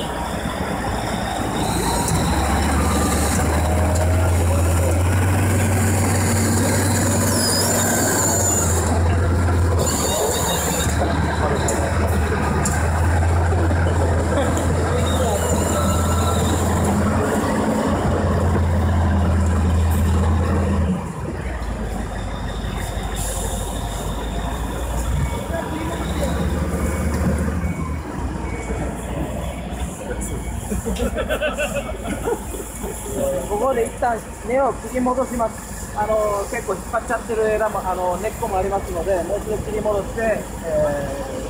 ここで一旦根を切り戻します。結構引っ張っちゃってる枝も根っこもありますので、もう一度切り戻して、